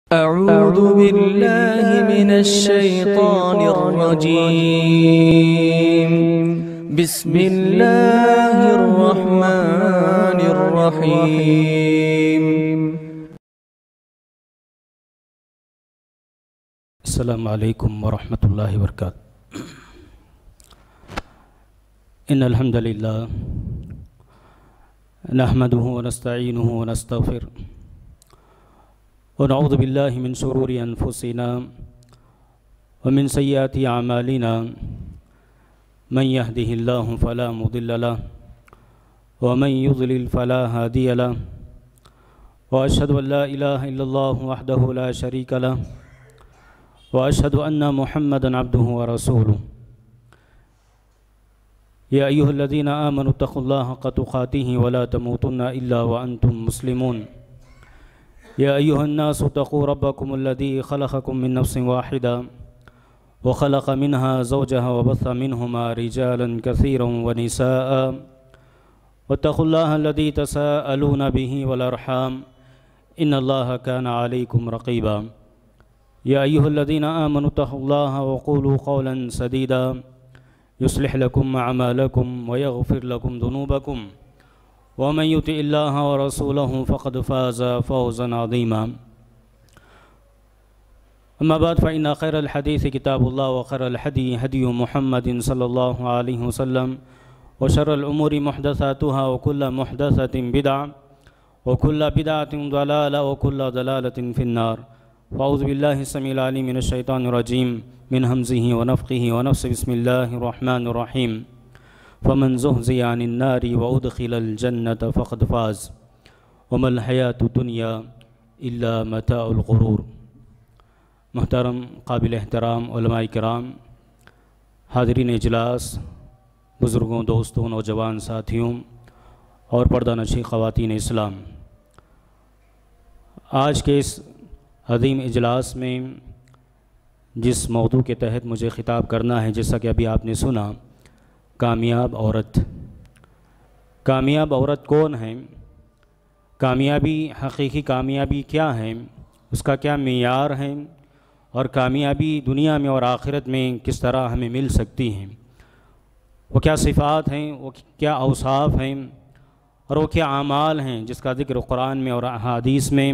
أعوذ بالله من الشيطان الرجيم. بسم الله الرحمن الرحيم. السلام عليكم ورحمة الله وبركاته. إن الحمد لله نحمده ونستعينه ونستغفره ونعوذ بالله من شرور أنفسنا ومن سيئات أعمالنا. من يهده الله فلا مضل له ومن يضلل فلا هادي له، وأشهد أن لا إله إلا الله وحده لا شريك له، وأشهد أن محمدًا عبده ورسوله. يا أيها الذين آمنوا اتقوا الله حق تقاته ولا تموتن إلا وأنتم مسلمون. يا أيها الناس اتقوا ربكم الذي خلقكم من نفس واحدة وخلق منها زوجها وبث منهما رجالا كثيرا ونساء، واتقوا الله الذي تساءلون به والأرحام إن الله كان عليكم رقيبا. يا أيها الذين آمنوا اتقوا الله وقولوا قولا سديدا يصلح لكم أعمالكم ويغفر لكم ذنوبكم، ومن يطع الله ورسوله فقد فاز فوزا عظيما. أما بعد فإن خير الحديث كتاب الله وخير الهدي هدي محمد صلى الله عليه وسلم، وشر الأمور محدثاتها وكل محدثة بدعة وكل بدعة ضلالة وكل ضلالة في النار. فأعوذ بالله السميع العليم من الشيطان الرجيم من همزه ونفخه ونفثه. بسم الله الرحمن الرحيم. فمن زحزح عن النار وأدخل الجنة فقد فاز وما الحياة الدنيا إلا متاع الغرور. محترم قابل احترام علماء کرام، حاضرین اجلاس، بزرگوں، دوستوں، نوجوان ساتھیوں اور پردہ نشین خواتین اسلام، آج کے اس عظیم اجلاس میں جس موضوع کے تحت مجھے خطاب کرنا ہے، جیسا کہ ابھی آپ نے سنا، کامیاب عورت. کامیاب عورت کون ہے؟ کامیابی، حقیقی کامیابی کیا ہے؟ اس کا کیا معیار ہے؟ اور کامیابی دنیا میں اور آخرت میں کس طرح ہمیں مل سکتی ہیں؟ وہ کیا صفات ہیں، وہ کیا اوصاف ہیں، اور وہ کیا اعمال ہیں جس کا ذکر قرآن میں اور احادیث میں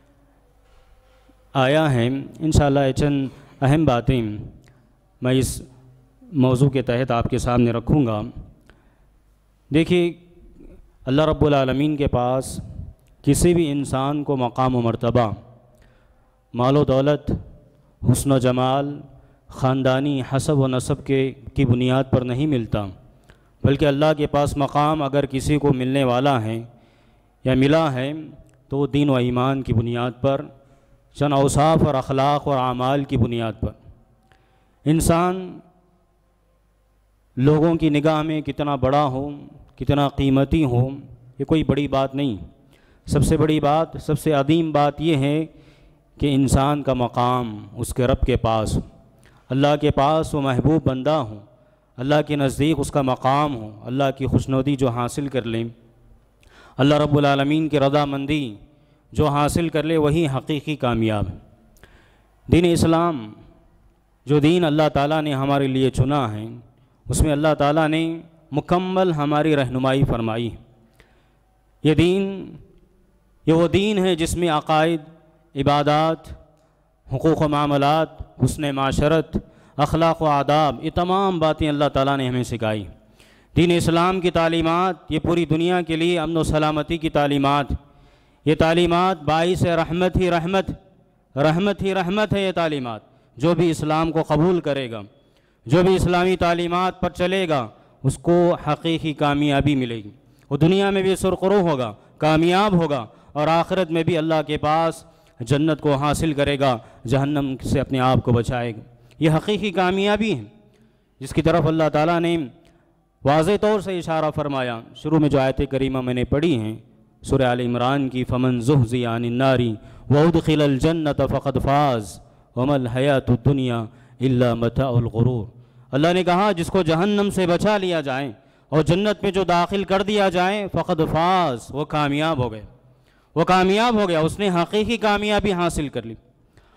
آیا ہے؟ انشاءاللہ چند اہم باتیں میں اس موضوع کے تحت آپ کے سامنے رکھوں گا. دیکھیے، اللہ رب العالمین کے پاس کسی بھی انسان کو مقام و مرتبہ، مال و دولت، حسن و جمال، خاندانی حسب و نسب کی بنیاد پر نہیں ملتا، بلکہ اللہ کے پاس مقام اگر کسی کو ملنے والا ہے یا ملا ہے تو وہ دین و ایمان کی بنیاد پر، چند اوصاف اور اخلاق اور اعمال کی بنیاد پر. انسان لوگوں کی نگاہ میں کتنا بڑا ہو، کتنا قیمتی ہو، یہ کوئی بڑی بات نہیں. سب سے بڑی بات، سب سے عظیم بات یہ ہے کہ انسان کا مقام اس کے رب کے پاس ہو، اللہ کے پاس وہ محبوب بندہ ہو، اللہ کے نزدیک اس کا مقام ہو، اللہ کی خوشنودی جو حاصل کر لیں، اللہ رب العالمین کی رضامندی جو حاصل کر لے، وہی حقیقی کامیاب ہے. دین اسلام، جو دین اللہ تعالیٰ نے ہمارے لیے چنا ہے، اس میں اللہ تعالیٰ نے مکمل ہماری رہنمائی فرمائی. یہ وہ دین ہے جس میں عقائد، عبادات، حقوق و معاملات، حسن معاشرت، اخلاق و آداب، یہ تمام باتیں اللہ تعالیٰ نے ہمیں سکھائی. دین اسلام کی تعلیمات یہ پوری دنیا کے لیے امن و سلامتی کی تعلیمات. یہ تعلیمات باعث رحمت ہی رحمت ہے. یہ تعلیمات، جو بھی اسلام کو قبول کرے گا، جو بھی اسلامی تعلیمات پر چلے گا، اس کو حقیقی کامیابی ملے گی. وہ دنیا میں بھی سرخرو ہوگا، کامیاب ہوگا، اور آخرت میں بھی اللہ کے پاس جنت کو حاصل کرے گا، جہنم سے اپنے آپ کو بچائے گا. یہ حقیقی کامیابی ہے جس کی طرف اللہ تعالیٰ نے واضح طور سے اشارہ فرمایا. شروع میں جو آیت کریمہ میں نے پڑھی ہیں سورہ آل عمران کی، فمن زحزح عن النار وادخل الجنة فقد فاز وما الحیاة الدنیا الا متاع الغرور. اللہ نے کہا جس کو جہنم سے بچا لیا جائے اور جنت میں جو داخل کر دیا جائے، فقد فاز، وہ کامیاب ہو گئے، وہ کامیاب ہو گیا، اس نے حقیقی کامیابی حاصل کر لی.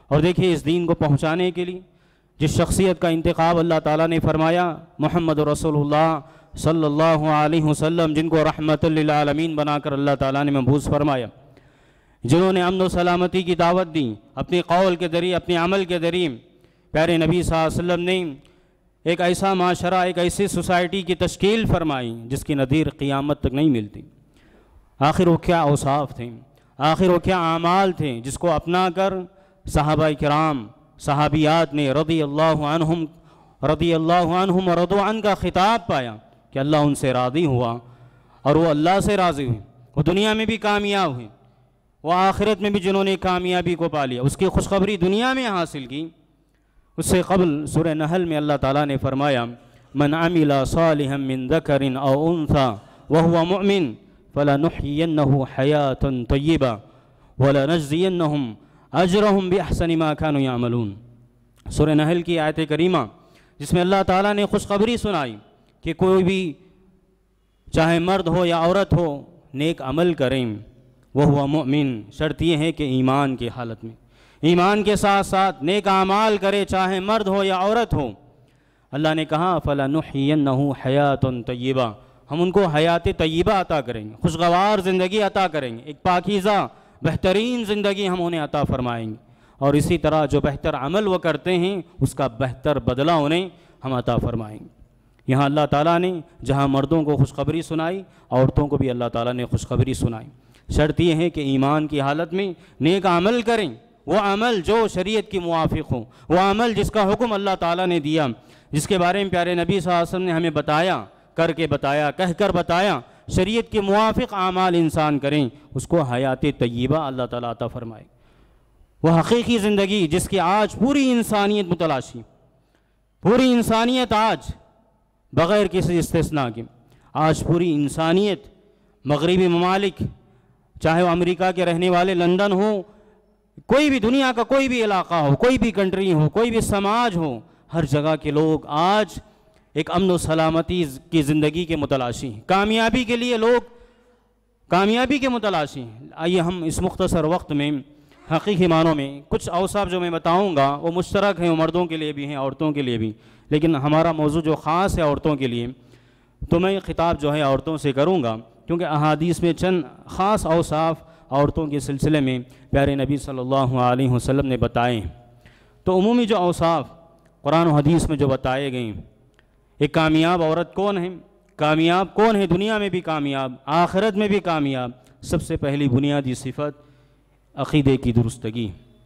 اور دیکھیے اس دین کو پہنچانے کے لیے جس شخصیت کا انتخاب اللہ تعالیٰ نے فرمایا، محمد رسول اللہ صلی اللہ علیہ وسلم، جن کو رحمت للعالمین بنا کر اللہ تعالیٰ نے مبعوث فرمایا، جنہوں نے امن و سلامتی کی دعوت دی، اپنے قول کے ذریعے، اپنے عمل کے ذریعے پیارے نبی صلی اللہ علیہ وسلم نے ایک ایسا معاشرہ، ایک ایسی سوسائٹی کی تشکیل فرمائی جس کی نظیر قیامت تک نہیں ملتی۔ آخر وہ کیا اوصاف تھے، آخر وہ کیا اعمال تھے جس کو اپنا کر صحابہ کرام، صحابیات نے رضی اللہ عنہم ورضوا عنہ کا خطاب پایا کہ اللہ ان سے راضی ہوا اور وہ اللہ سے راضی ہوئے، وہ دنیا میں بھی کامیاب ہوئے، وہ آخرت میں بھی جنہوں نے کامیابی کو پا لیا، اس کی خوشخبری دنیا میں حاصل کی۔ اس سے قبل سورہ نحل میں اللہ تعالیٰ نے فرمایا، من عمل صالحا من ذکر او انثى وهو مؤمن فلنحيينه حياة طیبہ ولنجزینهم اجرهم باحسن ما كانوا يعملون۔ سورہ نحل کی آیت کریمہ جس میں اللہ تعالیٰ نے خوشخبری سنائی کہ کوئی بھی چاہے مرد ہو یا عورت ہو نیک عمل کریں، وہ مؤمن، شرط یہ ہے کہ ایمان کی حالت میں، ایمان کے ساتھ ساتھ نیک اعمال کرے، چاہے مرد ہو یا عورت ہو۔ اللہ نے کہا فَلَنُحْيِيَنَّهُ حَيَاةٌ طَيِّبَةٌ، ہم ان کو حیات طیبہ عطا کریں گے، خوشگوار زندگی عطا کریں گے، ایک پاکیزہ بہترین زندگی ہم انہیں عطا فرمائیں گے، اور اسی طرح جو بہتر عمل وہ کرتے ہیں اس کا بہتر بدلہ انہیں ہم عطا فرمائیں گے۔ یہاں اللہ تعالیٰ نے جہاں مردوں کو خوشخبری سنائی، عورتوں کو بھی اللہ تعالیٰ نے خوشخبری سنائی۔ شرط یہ ہے کہ ایمان کی حالت میں نیک عمل کریں، وہ عمل جو شریعت کی موافق ہو، وہ عمل جس کا حکم اللہ تعالیٰ نے دیا، جس کے بارے میں پیارے نبی صلی اللہ علیہ وسلم نے ہمیں بتایا، کر کے بتایا، کہہ کر بتایا، شریعت کے موافق اعمال انسان کریں، اس کو حیات طیبہ اللہ تعالیٰ عطا فرمائے۔ وہ حقیقی زندگی جس کی آج پوری انسانیت متلاشی، پوری انسانیت آج بغیر کسی استثناء کے، آج پوری انسانیت مغربی ممالک، چاہے وہ امریکہ کے رہنے والے، لندن ہو، کوئی بھی دنیا کا کوئی بھی علاقہ ہو، کوئی بھی کنٹری ہو، کوئی بھی سماج ہو، ہر جگہ کے لوگ آج ایک امن و سلامتی کی زندگی کے متلاشی ہیں، کامیابی کے لیے لوگ کامیابی کے متلاشی ہیں۔ آئیے ہم اس مختصر وقت میں حقیقی معنوں میں کچھ اوصاف جو میں بتاؤں گا وہ مشترک ہیں، وہ مردوں کے لیے بھی ہیں، عورتوں کے لیے بھی، لیکن ہمارا موضوع جو خاص ہے عورتوں کے لیے، تو میں خطاب جو ہے عورتوں سے کروں گا، کیونکہ احادیث میں چند خاص اوصاف عورتوں کے سلسلے میں پیارے نبی صلی اللہ علیہ وسلم نے بتائے ہیں۔ تو عمومی جو اوصاف قرآن و حدیث میں جو بتائے گئے ہیں، ایک کامیاب عورت کون ہے، کامیاب کون ہے، دنیا میں بھی کامیاب، آخرت میں بھی کامیاب، سب سے پہلی بنیادی صفت عقیدے کی درستگی،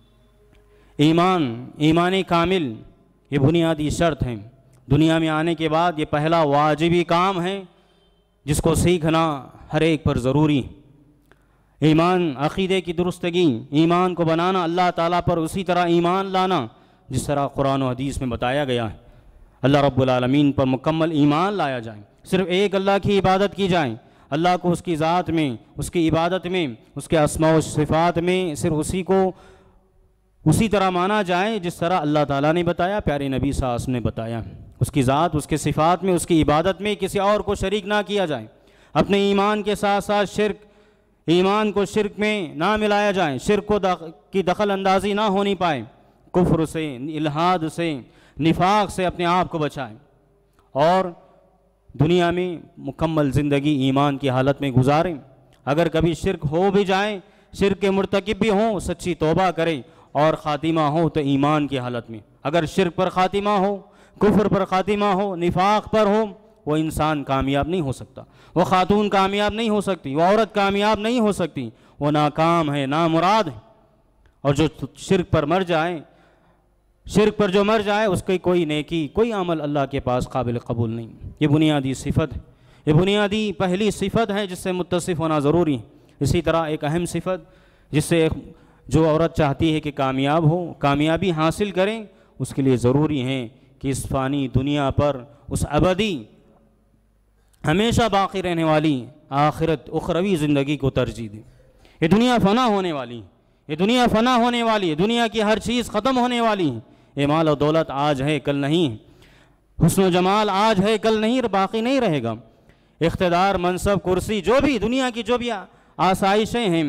ایمان کامل، یہ بنیادی شرط ہے۔ دنیا میں آنے کے بعد یہ پہلا واجبی کام ہے جس کو سیکھنا ہر ایک پر ضروری۔ ایمان، عقیدے کی درستگی، ایمان کو بنانا، اللہ تعالیٰ پر اسی طرح ایمان لانا جس طرح قرآن و حدیث میں بتایا گیا ہے، اللہ رب العالمین پر مکمل ایمان لایا جائے، صرف ایک اللہ کی عبادت کی جائے، اللہ کو اس کی ذات میں، اس کی عبادت میں، اس کے اسماء و صفات میں صرف اسی کو اسی طرح مانا جائے جس طرح اللہ تعالیٰ نے بتایا، پیارے نبی صلی اللہ علیہ وسلم نے بتایا، اس کی ذات، اس کے صفات میں، اس کی عبادت میں کسی اور کو شریک نہ کیا جائے، اپنے ایمان کے ساتھ ساتھ شرک، ایمان کو شرک میں نہ ملایا جائے، شرک کی دخل اندازی نہ ہونی پائے، کفر سے، الحاد سے، نفاق سے اپنے آپ کو بچائیں، اور دنیا میں مکمل زندگی ایمان کی حالت میں گزاریں۔ اگر کبھی شرک ہو بھی جائے، شرک کے مرتکب بھی ہوں، سچی توبہ کریں، اور خاتمہ ہو تو ایمان کی حالت میں۔ اگر شرک پر خاتمہ ہو، کفر پر خاتمہ ہو، نفاق پر ہو، وہ انسان کامیاب نہیں ہو سکتا، وہ خاتون کامیاب نہیں ہو سکتی، وہ عورت کامیاب نہیں ہو سکتی، وہ ناکام ہے، نامراد ہے۔ اور جو شرک پر مر جائے، شرک پر جو مر جائے، اس کی کوئی نیکی، کوئی عمل اللہ کے پاس قابل قبول نہیں۔ یہ بنیادی صفت ہے، یہ بنیادی پہلی صفت ہے جس سے متصف ہونا ضروری ہے۔ اسی طرح ایک اہم صفت جس سے جو عورت چاہتی ہے کہ کامیاب ہو، کامیابی حاصل کریں، اس کے لیے ضروری ہے کہ اس فانی دنیا پر اس ابدی، ہمیشہ باقی رہنے والی آخرت، اخروی زندگی کو ترجیح دیں۔ یہ دنیا فنا ہونے والی ہے، یہ دنیا فنا ہونے والی ہے، دنیا کی ہر چیز ختم ہونے والی ہے۔ یہ مال و دولت آج ہے، کل نہیں ہے، حسن و جمال آج ہے، کل نہیں، باقی نہیں رہے گا۔ اقتدار، منصب، کرسی، جو بھی دنیا کی جو بھی آسائشیں ہیں،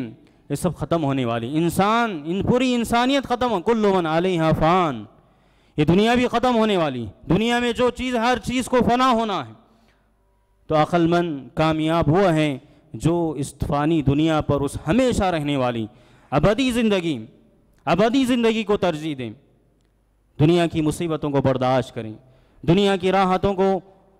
یہ سب ختم ہونے والی، انسان پوری انسانیت ختم ہو، کل من علیہا فان، یہ دنیا بھی ختم ہونے والی، دنیا میں جو چیز ہر چیز کو فنا ہونا ہے۔ تو عقل مند کامیاب وہ ہیں جو اس فانی دنیا پر اس ہمیشہ رہنے والی ابدی زندگی کو ترجیح دیں، دنیا کی مصیبتوں کو برداشت کریں، دنیا کی راحتوں کو،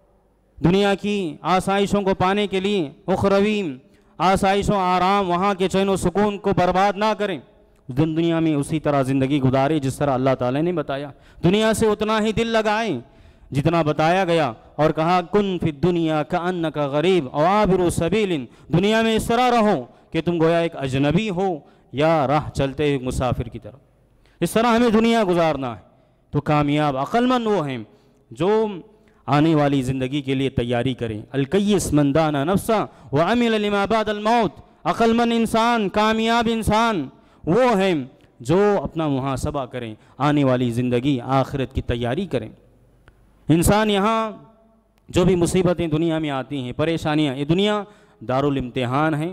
دنیا کی آسائشوں کو پانے کے لیے اخروی آسائش و آرام، وہاں کے چین و سکون کو برباد نہ کریں، دنیا میں اسی طرح زندگی گزارے جس طرح اللہ تعالیٰ نے بتایا، دنیا سے اتنا ہی دل لگائیں جتنا بتایا گیا، اور کہا کن فی الدنیا کأنک غریب او عابر سبیل، دنیا میں اس طرح رہو کہ تم گویا ایک اجنبی ہو یا راہ چلتے ایک مسافر کی طرف، اس طرح ہمیں دنیا گزارنا ہے۔ تو کامیاب عقل مند وہ ہیں جو آنے والی زندگی کے لیے تیاری کریں، الکیس من دان نفسہ وعمل لما بعد الموت، عقل مند انسان، کامیاب انسان وہ ہیں جو اپنا محاسبہ کریں، آنے والی زندگی آخرت کی تیاری کریں۔ انسان یہاں جو بھی مصیبتیں دنیا میں آتی ہیں، پریشانیاں، یہ دنیا دارالامتحان ہیں،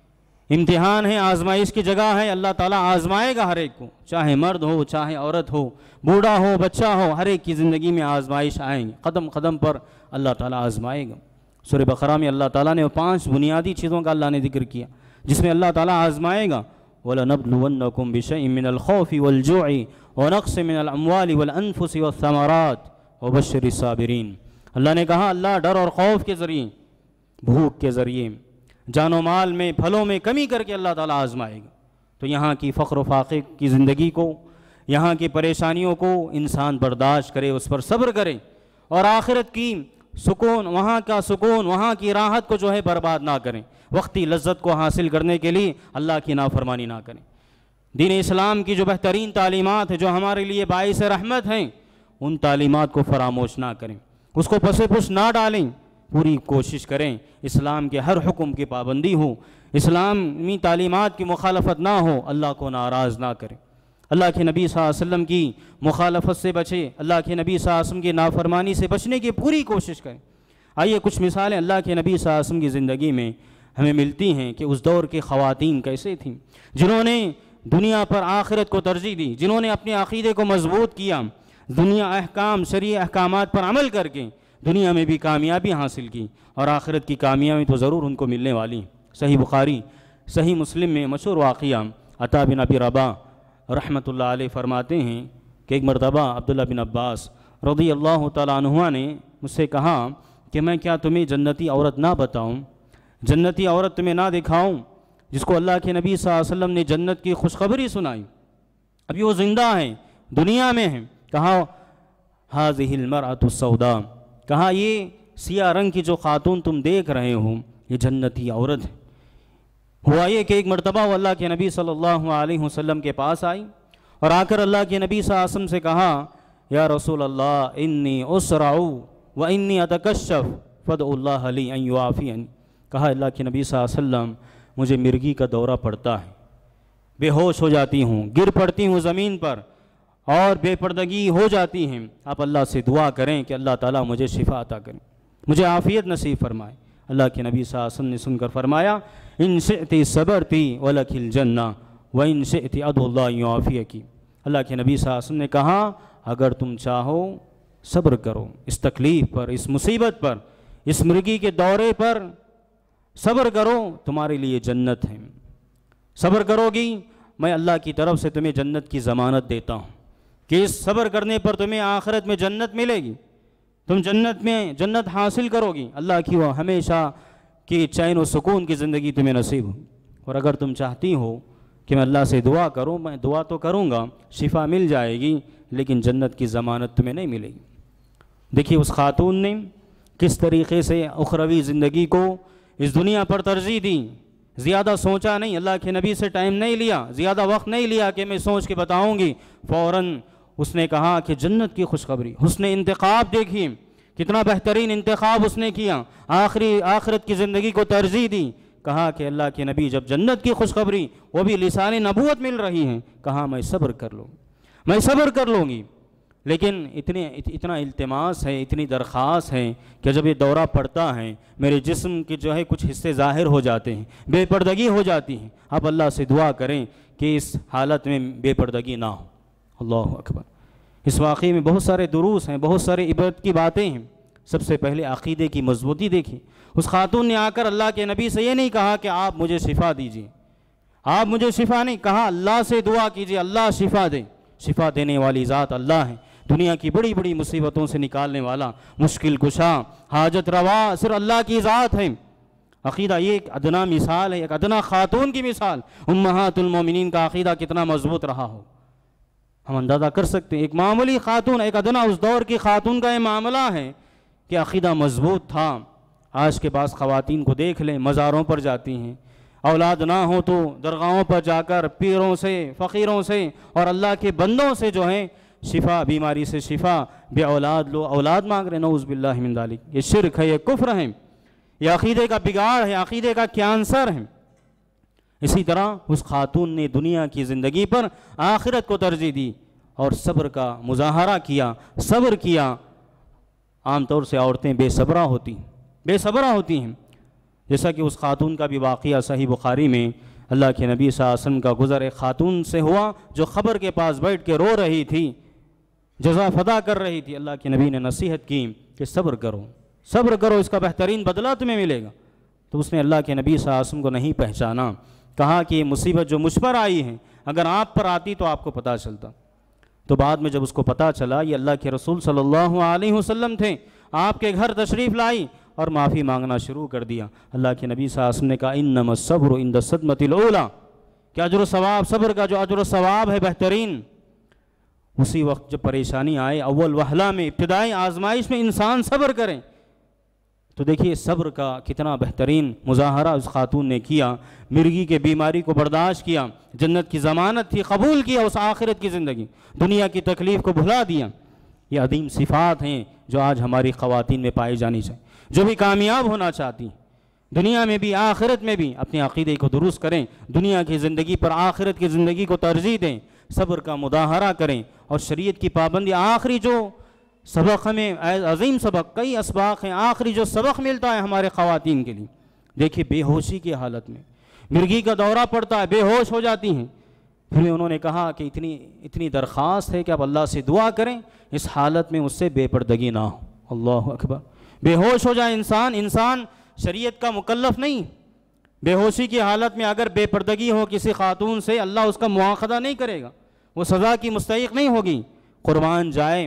امتحان ہے، آزمائش کی جگہ ہے، اللہ تعالیٰ آزمائے گا ہر ایک کو، چاہے مرد ہو چاہے عورت ہو، بوڑھا ہو بچہ ہو، ہر ایک کی زندگی میں آزمائش آئیں گی، قدم قدم پر اللہ تعالیٰ آزمائے گا۔ سورہ بقرہ میں اللہ تعالیٰ نے 5 بنیادی چیزوں کا اللہ نے ذکر کیا جس میں اللہ تعالیٰ آزمائے گا، وَلَنَبْلُوَنَّكُمْ بِشَيْءٍ مِّنَ الْخَوْفِ وَالْجُوعِ وَنَقْصٍ مِّنَ الْأَمْوَالِ وَالْأَنفُسِ وَالثَّمَرَاتِ وَبَشِّرِ الصَّابِرِينَ۔ اللہ نے کہا اللہ ڈر اور خوف کے ذریعے، بھوک کے ذریعے، جان و مال میں، پھلوں میں کمی کر کے اللہ تعالیٰ آزمائے گا۔ تو یہاں کی فقر و فاقے کی زندگی کو، یہاں کی پریشانیوں کو انسان برداشت کرے، اس پر صبر کرے، اور آخرت کی سکون، وہاں کی راحت کو جو ہے برباد نہ کریں، وقتی لذت کو حاصل کرنے کے لیے اللہ کی نافرمانی نہ کریں۔ دین اسلام کی جو بہترین تعلیمات ہیں جو ہمارے لیے باعث رحمت ہیں، ان تعلیمات کو فراموش نہ کریں، اس کو پس پش نہ ڈالیں، پوری کوشش کریں اسلام کے ہر حکم کی پابندی ہو، اسلامی تعلیمات کی مخالفت نہ ہو، اللہ کو ناراض نہ کریں، اللہ کے نبی صلی اللہ علیہ وسلم کی مخالفت سے بچیں، اللہ کے نبی صلی اللہ علیہ وسلم کی نافرمانی سے بچنے کی پوری کوشش کریں۔ آئیے کچھ مثالیں اللہ کے نبی صلی اللہ علیہ وسلم کی زندگی میں ہمیں ملتی ہیں کہ اس دور کی خواتین کیسے تھیں، جنہوں نے دنیا پر آخرت کو ترجیح دی، جنہوں نے اپنے عقیدے کو مضبوط کیا، دنیا احکام، شرعی احکامات پر عمل کر کے دنیا میں بھی کامیابی حاصل کی، اور آخرت کی کامیابی تو ضرور ان کو ملنے والی۔ صحیح بخاری، صحیح مسلم میں مشہور واقعہ، عطا بن ابی رباح رحمۃ اللہ علیہ فرماتے ہیں کہ ایک مرتبہ عبداللہ بن عباس رضی اللہ تعالیٰ عنہ نے مجھ سے کہا کہ میں کیا تمہیں جنتی عورت نہ بتاؤں، جنتی عورت تمہیں نہ دکھاؤں جس کو اللہ کے نبی صلی اللہ علیہ وسلم نے جنت کی خوشخبری سنائی، ابھی وہ زندہ ہیں، دنیا میں ہیں۔ کہا ہذہ المرأۃ السوداء، کہا یہ سیاہ رنگ کی جو خاتون تم دیکھ رہے ہو یہ جنتی عورت ہے۔ ہوا یہ کہ ایک مرتبہ وہ اللہ کے نبی صلی اللہ علیہ وسلم کے پاس آئی، اور آ کر اللہ کے نبی صلی اللہ علیہ وسلم سے کہا یا رسول اللہ انی اسرع و انی اتکشف فادعوا اللہ لی ان یعافینی، کہا اللہ کے نبی صلی اللہ علیہ وسلم مجھے مرگی کا دورہ پڑتا ہے، بے ہوش ہو جاتی ہوں، گر پڑتی ہوں زمین پر، اور بے پردگی ہو جاتی ہیں، آپ اللہ سے دعا کریں کہ اللہ تعالیٰ مجھے شفا عطا کریں، مجھے عافیت نصیب فرمائے۔ اللہ کے نبی صلی اللہ علیہ وسلم نے سن کر فرمایا ان شئتی صبرتی ولک الجنہ وان شئتی ادعو اللہ یعافیکی، اللہ کے نبی صلی اللہ علیہ وسلم نے کہا اگر تم چاہو صبر کرو، اس تکلیف پر، اس مصیبت پر، اس مرگی کے دورے پر صبر کرو، تمہارے لیے جنت ہے، صبر کرو گی میں اللہ کی طرف سے تمہیں جنت کی ضمانت دیتا ہوں کہ اس صبر کرنے پر تمہیں آخرت میں جنت ملے گی، تم جنت میں جنت حاصل کرو گی، اللہ کی وہ ہمیشہ کی چین و سکون کی زندگی تمہیں نصیب ہو۔ اور اگر تم چاہتی ہو کہ میں اللہ سے دعا کروں، میں دعا تو کروں گا، شفا مل جائے گی، لیکن جنت کی ضمانت تمہیں نہیں ملے گی۔ دیکھیے اس خاتون نے کس طریقے سے اخروی زندگی کو اس دنیا پر ترجیح دی، زیادہ سوچا نہیں، اللہ کے نبی سے ٹائم نہیں لیا، زیادہ وقت نہیں لیا کہ میں سوچ کے بتاؤں گی، فوراً اس نے کہا کہ جنت کی خوشخبری، حسن انتخاب دیکھیے کتنا بہترین انتخاب اس نے کیا، آخرت کی زندگی کو ترجیح دی، کہا کہ اللہ کے نبی جب جنت کی خوشخبری وہ بھی لسان نبوت مل رہی ہیں، کہا میں صبر کر لوں، میں صبر کر لوں گی۔ لیکن اتنا التماس ہے، اتنی درخواست ہے کہ جب یہ دورہ پڑتا ہے میرے جسم کے جو ہے کچھ حصے ظاہر ہو جاتے ہیں، بے پردگی ہو جاتی ہے، آپ اللہ سے دعا کریں کہ اس حالت میں بے پردگی نہ ہو۔ اللہ اکبر۔ اس واقعے میں بہت سارے دروس ہیں، بہت سارے عبرت کی باتیں ہیں۔ سب سے پہلے عقیدے کی مضبوطی دیکھیں۔ اس خاتون نے آ کر اللہ کے نبی سے یہ نہیں کہا کہ آپ مجھے شفا دیجیے، آپ مجھے شفا نہیں کہا، اللہ سے دعا کیجیے اللہ شفا دے۔ شفا دینے والی ذات اللہ ہے، دنیا کی بڑی بڑی مصیبتوں سے نکالنے والا، مشکل کشا، حاجت روا صرف اللہ کی ذات ہے۔ عقیدہ یہ ایک ادنا مثال ہے، ایک ادنا خاتون کی مثال۔ امہات المومنین کا عقیدہ کتنا مضبوط رہا ہو ہم اندازہ کر سکتے ہیں۔ ایک معمولی خاتون، ایک ادنا اس دور کی خاتون کا یہ معاملہ ہے کہ عقیدہ مضبوط تھا۔ آج کے بعض خواتین کو دیکھ لیں، مزاروں پر جاتی ہیں، اولاد نہ ہو تو درگاہوں پر جا کر پیروں سے، فقیروں سے اور اللہ کے بندوں سے جو ہیں شفا، بیماری سے شفا، بے اولاد لو اولاد مانگ رہے، نعوذ باللہ من ذالک۔ یہ شرک ہے، یہ کفر ہے، یہ عقیدے کا بگاڑ ہے، عقیدے کا کینسر ہے۔ اسی طرح اس خاتون نے دنیا کی زندگی پر آخرت کو ترجیح دی اور صبر کا مظاہرہ کیا، صبر کیا۔ عام طور سے عورتیں بے صبرہ ہوتی ہیں، جیسا کہ اس خاتون کا بھی واقعہ صحیح بخاری میں اللہ کے نبی صلی اللہ علیہ وسلم کا گزر ایک خاتون سے ہوا جو قبر کے پاس بیٹھ کے رو رہی تھی، جزا فدا کر رہی تھی۔ اللہ کے نبی نے نصیحت کی کہ صبر کرو، اس کا بہترین بدلہ تمہیں ملے گا۔ تو اس نے اللہ کے نبی صلی اللہ علیہ وسلم کو نہیں پہچانا، کہا کہ یہ مصیبت جو مجھ پر آئی ہے اگر آپ پر آتی تو آپ کو پتہ چلتا۔ تو بعد میں جب اس کو پتہ چلا یہ اللہ کے رسول صلی اللہ علیہ وسلم تھے، آپ کے گھر تشریف لائی اور معافی مانگنا شروع کر دیا۔ اللہ کے نبی صلی اللہ علیہ وسلم نے کہا انما الصبر عند الصدمۃ الاولی، کہ اجر و ثواب، صبر کا جو اجر و ثواب ہے بہترین اسی وقت جب پریشانی آئے، اول وہلہ میں، ابتدائی آزمائش میں انسان صبر کریں۔ تو دیکھیے صبر کا کتنا بہترین مظاہرہ اس خاتون نے کیا، مرگی کے بیماری کو برداشت کیا، جنت کی ضمانت تھی، قبول کیا اس آخرت کی زندگی، دنیا کی تکلیف کو بھلا دیا۔ یہ عظیم صفات ہیں جو آج ہماری خواتین میں پائی جانی چاہیے۔ جو بھی کامیاب ہونا چاہتی ہیں دنیا میں بھی آخرت میں بھی، اپنے عقیدے کو درست کریں، دنیا کی زندگی پر آخرت کی زندگی کو ترجیح دیں، صبر کا مظاہرہ کریں اور شریعت کی پابندی۔ آخری جو سبق ہمیں، عظیم سبق، کئی اسباق ہیں، آخری جو سبق ملتا ہے ہمارے خواتین کے لیے، دیکھیے بے ہوشی کی حالت میں مرگی کا دورہ پڑتا ہے، بے ہوش ہو جاتی ہیں، پھر انہوں نے کہا کہ اتنی درخواست ہے کہ آپ اللہ سے دعا کریں اس حالت میں اس سے بے پردگی نہ ہو۔ اللہ اکبر۔ بے ہوش ہو جائے انسان شریعت کا مکلف نہیں۔ بے ہوشی کی حالت میں اگر بے پردگی ہو کسی خاتون سے، اللہ اس کا مواخذہ نہیں کرے گا، وہ سزا کی مستحق نہیں ہوگی۔ قربان جائے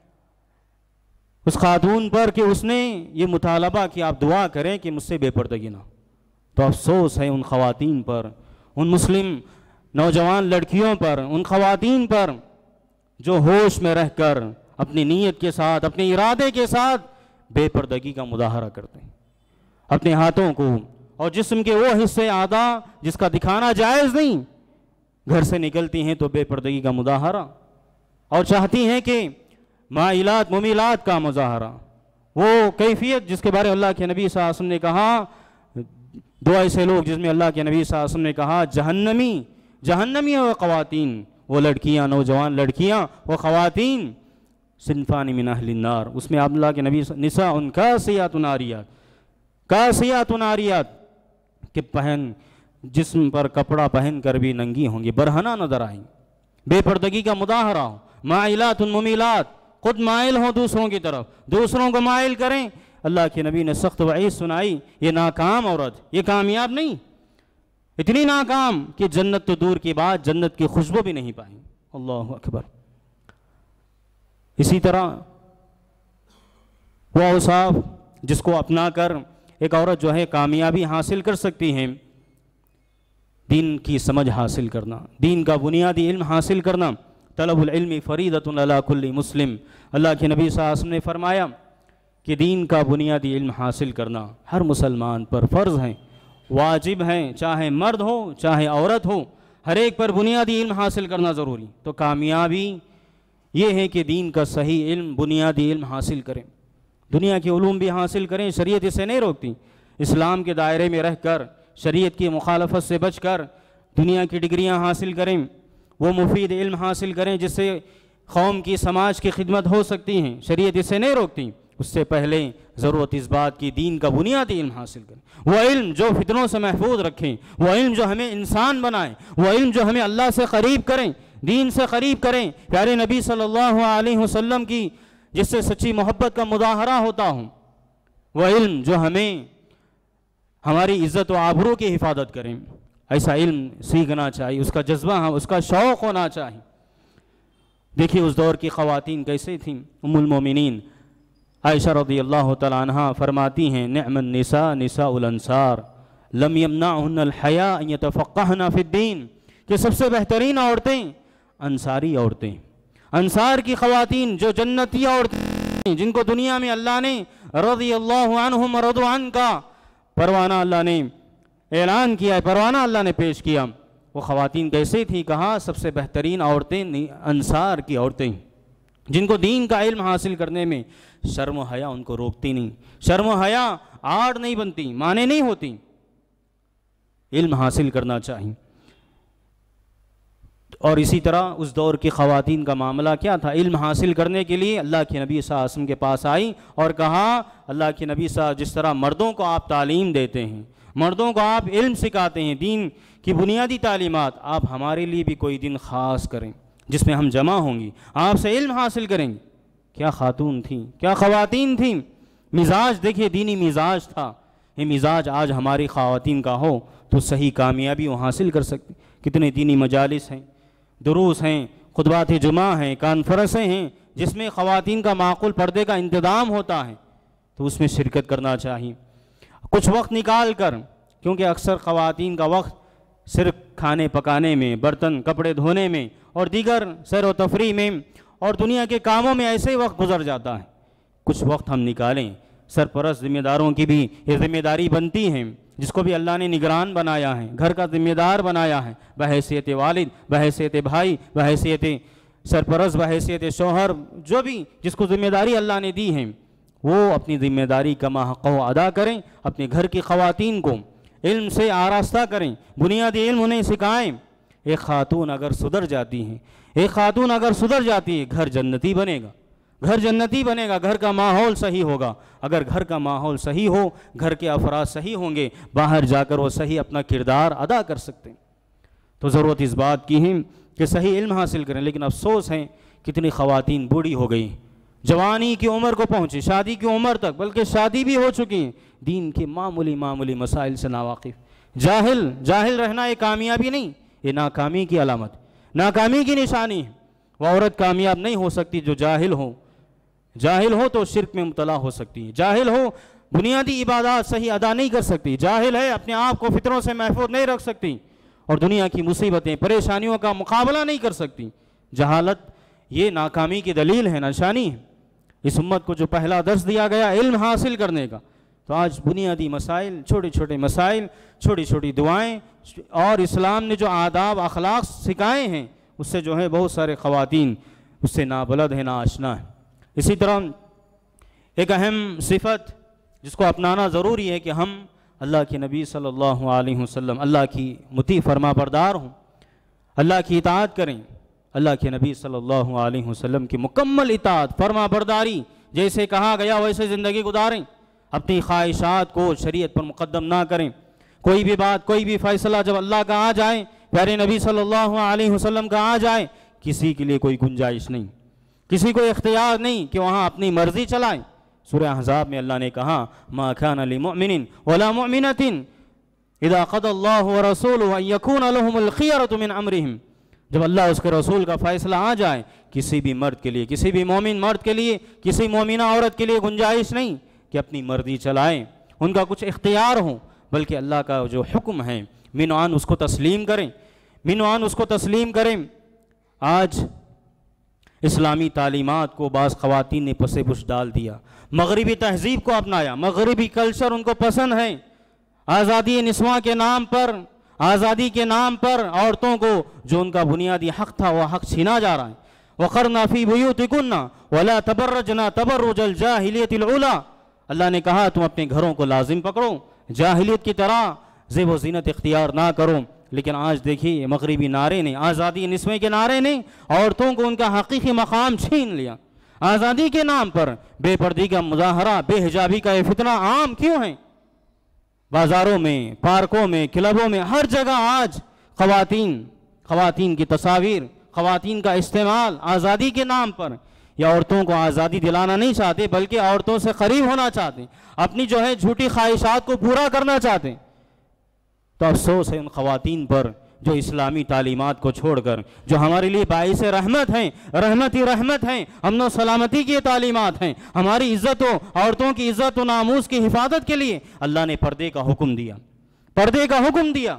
اس خاتون پر کہ اس نے یہ مطالبہ کہ آپ دعا کریں کہ مجھ سے بے پردگی نہ ہو۔ تو افسوس ہے ان خواتین پر، ان مسلم نوجوان لڑکیوں پر، ان خواتین پر جو ہوش میں رہ کر اپنی نیت کے ساتھ، اپنے ارادے کے ساتھ بے پردگی کا مظاہرہ کرتے ہیں، اپنے ہاتھوں کو اور جسم کے وہ حصے اعضاء جس کا دکھانا جائز نہیں گھر سے نکلتی ہیں تو بے پردگی کا مظاہرہ، اور چاہتی ہیں کہ مائلات ممیلات کا مظاہرہ، وہ کیفیت جس کے بارے میں اللہ کے نبی صلی اللہ علیہ وسلم نے کہا، دو ایسے لوگ جس میں اللہ کے نبی صلی اللہ علیہ وسلم نے کہا جہنمی وہ خواتین، وہ لڑکیاں، نوجوان لڑکیاں، وہ خواتین، صنفان من اہل النار، اس میں اللہ کے نبی نساء کاسیات عاریات کہ جسم پر کپڑا پہن کر بھی ننگی ہوں گی، برہنہ نظر آئیں، بے پردگی کا مظاہرہ ہو، مائلات ممیلات، خود مائل ہوں دوسروں کی طرف، دوسروں کو مائل کریں۔ اللہ کے نبی نے سخت وعید سنائی، یہ ناکام عورت، یہ کامیاب نہیں، اتنی ناکام کہ جنت تو دور کی بات، جنت کی خوشبو بھی نہیں پائیں۔ اللہ اکبر۔ اسی طرح وہ اوصاف جس کو اپنا کر ایک عورت جو ہے کامیابی حاصل کر سکتی ہے، دین کی سمجھ حاصل کرنا، دین کا بنیادی علم حاصل کرنا، طلب العلم فریضۃ علی کل مسلم۔ اللہ کے نبی صلی اللہ علیہ وسلم نے فرمایا کہ دین کا بنیادی علم حاصل کرنا ہر مسلمان پر فرض ہے، واجب ہے، چاہے مرد ہو چاہے عورت ہو، ہر ایک پر بنیادی علم حاصل کرنا ضروری۔ تو کامیابی یہ ہے کہ دین کا صحیح علم، بنیادی علم حاصل کریں، دنیا کے علوم بھی حاصل کریں، شریعت اسے نہیں روکتی، اسلام کے دائرے میں رہ کر، شریعت کی مخالفت سے بچ کر دنیا کی ڈگریاں حاصل کریں، وہ مفید علم حاصل کریں جس سے قوم کی سماج کی خدمت ہو سکتی ہیں، شریعت اسے نہیں روکتی، اس سے پہلے ضرورت اس بات کی دین کا بنیادی علم حاصل کریں، وہ علم جو فتنوں سے محفوظ رکھیں، وہ علم جو ہمیں انسان بنائیں، وہ علم جو ہمیں اللہ سے قریب کریں، دین سے قریب کریں، پیارے نبی صلی اللہ علیہ وسلم کی جس سے سچی محبت کا مظاہرہ ہوتا ہوں، وہ علم جو ہمیں ہماری عزت و آبرو کی حفاظت کریں، ایسا علم سیکھنا چاہیے، اس کا جذبہ اس کا شوق ہونا چاہیے۔ دیکھیے اس دور کی خواتین کیسے تھیں، ام المومنین عائشہ رضی اللہ تعالی عنہ فرماتی ہیں نعم النساء نساء الانصار لم یمنعہن الحیاء ان یتفقہن فی الدین، کہ سب سے بہترین عورتیں انصاری عورتیں، انصار کی خواتین جو جنتی عورتیں جن کو دنیا میں اللہ نے رضی اللہ عنہم ورضوا عنہ کا پروانہ اللہ نے اعلان کیا ہے، پروانہ اللہ نے پیش کیا، وہ خواتین کیسے تھیں؟ کہا سب سے بہترین عورتیں انصار کی عورتیں جن کو دین کا علم حاصل کرنے میں شرم و حیا ان کو روکتی نہیں، شرم و حیا آڑ نہیں بنتی، مانے نہیں ہوتی، علم حاصل کرنا چاہیے۔ اور اسی طرح اس دور کی خواتین کا معاملہ کیا تھا؟ علم حاصل کرنے کے لیے اللہ کے نبی صلی اللہ علیہ وسلم کے پاس آئی اور کہا اللہ کے نبی صلی اللہ علیہ وسلم جس طرح مردوں کو آپ تعلیم دیتے ہیں، مردوں کو آپ علم سکھاتے ہیں، دین کی بنیادی تعلیمات، آپ ہمارے لیے بھی کوئی دن خاص کریں جس میں ہم جمع ہوں گی، آپ سے علم حاصل کریں گے۔ کیا خاتون تھیں، کیا خواتین تھیں، مزاج دیکھیے دینی مزاج تھا، یہ مزاج آج ہماری خواتین کا ہو تو صحیح کامیابی وہ حاصل کر سکتے۔ کتنے دینی مجالس ہیں، دروس ہیں، خطبات جمعہ ہیں، کانفرنسیں ہیں جس میں خواتین کا معقول پردے کا انتظام ہوتا ہے، تو اس میں شرکت کرنا چاہیے کچھ وقت نکال کر، کیونکہ اکثر خواتین کا وقت صرف کھانے پکانے میں، برتن کپڑے دھونے میں اور دیگر سیر و تفریح میں اور دنیا کے کاموں میں ایسے وقت گزر جاتا ہے۔ کچھ وقت ہم نکالیں، سرپرست ذمہ داروں کی بھی یہ ذمہ داری بنتی ہے، جس کو بھی اللہ نے نگران بنایا ہے، گھر کا ذمہ دار بنایا ہے، بحیثیت والد، بحیثیت بھائی، بحیثیت سرپرست، بحیثیت شوہر، جو بھی جس کو ذمہ داری اللہ نے دی ہے وہ اپنی ذمہ داری کما حق ادا کریں، اپنے گھر کی خواتین کو علم سے آراستہ کریں، بنیادی علم انہیں سکھائیں۔ ایک خاتون اگر سدھر جاتی ہے، ایک خاتون اگر سدھر جاتی ہے، گھر جنتی بنے گا، گھر جنتی بنے گا، گھر کا ماحول صحیح ہوگا۔ اگر گھر کا ماحول صحیح ہو، گھر کے افراد صحیح ہوں گے، باہر جا کر وہ صحیح اپنا کردار ادا کر سکتے ہیں۔ تو ضرورت اس بات کی ہے کہ صحیح علم حاصل کریں، لیکن افسوس ہے کتنی خواتین بوڑھی ہو گئی، جوانی کی عمر کو پہنچی، شادی کی عمر تک، بلکہ شادی بھی ہو چکی ہیں، دین کے معمولی مسائل سے ناواقف، جاہل رہنا یہ کامیابی نہیں، یہ ناکامی کی علامت، ناکامی کی نشانی ہے۔ وہ عورت کامیاب نہیں ہو سکتی جو جاہل ہو تو شرک میں مبتلا ہو سکتی ہے، جاہل ہو بنیادی عبادات صحیح ادا نہیں کر سکتی، جاہل ہے اپنے آپ کو فطروں سے محفوظ نہیں رکھ سکتی اور دنیا کی مصیبتیں پریشانیوں کا مقابلہ نہیں کر سکتی۔ جہالت یہ ناکامی کی دلیل ہے، نشانی ہے۔ اس امت کو جو پہلا درس دیا گیا علم حاصل کرنے کا، تو آج بنیادی مسائل، چھوٹے چھوٹے مسائل، چھوٹی چھوٹی دعائیں اور اسلام نے جو آداب اخلاق سکھائے ہیں اس سے جو ہے بہت سارے خواتین اس سے نابلد ہیں، ناآشنا ہیں۔ اسی طرح ایک اہم صفت جس کو اپنانا ضروری ہے کہ ہم اللہ کے نبی صلی اللہ علیہ وسلم اللہ کی مطیع فرما بردار ہوں، اللہ کی اطاعت کریں، اللہ کے نبی صلی اللہ علیہ وسلم کی مکمل اطاعت فرما برداری، جیسے کہا گیا ویسے زندگی گزاریں، اپنی خواہشات کو شریعت پر مقدم نہ کریں۔ کوئی بھی بات، کوئی بھی فیصلہ جب اللہ کا آ جائے، پیارے نبی صلی اللہ علیہ وسلم کا آ جائے، کسی کے لیے کوئی گنجائش نہیں، کسی کو اختیار نہیں کہ وہاں اپنی مرضی چلائیں۔ سورہ احزاب میں اللہ نے کہا ما کان لمؤمن ولا مؤمنۃ اذا قضى الله ورسوله ان يكون لهم الخيرة من امرهم، جب اللہ اس کے رسول کا فیصلہ آ جائے، کسی بھی مرد کے لیے، کسی بھی مومن مرد کے لیے، کسی مومنہ عورت کے لیے گنجائش نہیں کہ اپنی مرضی چلائیں، ان کا کچھ اختیار ہو، بلکہ اللہ کا جو حکم ہے منوان اس کو تسلیم کریں، منوان اس کو تسلیم کریں۔ آج اسلامی تعلیمات کو بعض خواتین نے پس پش ڈال دیا، مغربی تہذیب کو اپنایا، مغربی کلچر ان کو پسند ہے، آزادی نسواں کے نام پر، آزادی کے نام پر عورتوں کو جو ان کا بنیادی حق تھا وہ حق چھینا جا رہا ہے۔ وَقَرْنَا فِي بُيُوتِكُنَّ وَلَا تَبَرَّجْنَا تَبَرُّجَ الْجَاهِلِيَّةِ الْأُولَى، اللہ نے کہا تم اپنے گھروں کو لازم پکڑو، جاہلیت کی طرح زیب و زینت اختیار نہ کرو، لیکن آج دیکھیے مغربی نعرے نے، آزادی نسویں کے نعرے نے عورتوں کو ان کا حقیقی مقام چھین لیا۔ آزادی کے نام پر بے پردگی کا مظاہرہ، بے حجابی کا یہ فتنہ عام کیوں ہے؟ بازاروں میں، پارکوں میں، کلبوں میں، ہر جگہ آج خواتین کی تصاویر، خواتین کا استعمال آزادی کے نام پر۔ یا عورتوں کو آزادی دلانا نہیں چاہتے بلکہ عورتوں سے قریب ہونا چاہتے، اپنی جو ہے جھوٹی خواہشات کو پورا کرنا چاہتے۔ تو افسوس ہے ان خواتین پر جو اسلامی تعلیمات کو چھوڑ کر، جو ہمارے لیے باعث رحمت ہیں، رحمت ہی رحمت ہیں، امن و سلامتی کی تعلیمات ہیں، ہماری عزت و عورتوں کی عزت و ناموس کی حفاظت کے لیے اللہ نے پردے کا حکم دیا، پردے کا حکم دیا۔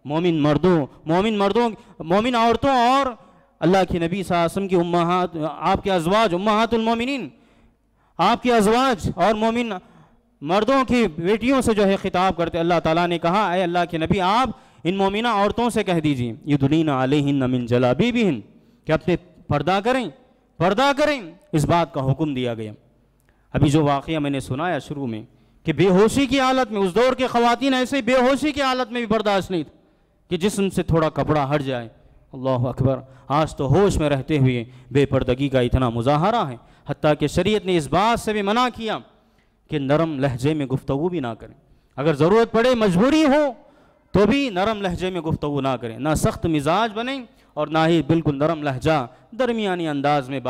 مومن عورتوں اور اللہ کی نبی صلی اللہ علیہ وسلم کی امہات، آپ کے ازواج، امہات المومنین، آپ کے ازواج اور مومن مردوں کی بیٹیوں سے جو ہے خطاب کرتے اللہ تعالیٰ نے کہا، اے اللہ کے نبی آپ ان مومنہ عورتوں سے کہہ دیجئے یدنین علیہن من جلابیبہن، کہ اپنے پردہ کریں، اس بات کا حکم دیا گیا۔ ابھی جو واقعہ میں نے سنایا شروع میں کہ بے ہوشی کی حالت میں، اس دور کے خواتین ایسے بے ہوشی کی حالت میں بھی برداشت نہیں تھا کہ جسم سے تھوڑا کپڑا ہٹ جائے۔ اللہ اکبر، آج تو ہوش میں رہتے ہوئے بے پردگی کا اتنا مظاہرہ ہے، حتیٰ کہ شریعت نے اس بات سے بھی منع کیا کہ نرم لہجے میں گفتگو بھی نہ کریں، اگر ضرورت پڑے مجبوری ہو تو بھی نرم لہجے میں گفتگو نہ کریں، نہ سخت مزاج بنیں اور نہ ہی بالکل نرم لہجہ، درمیانی انداز میں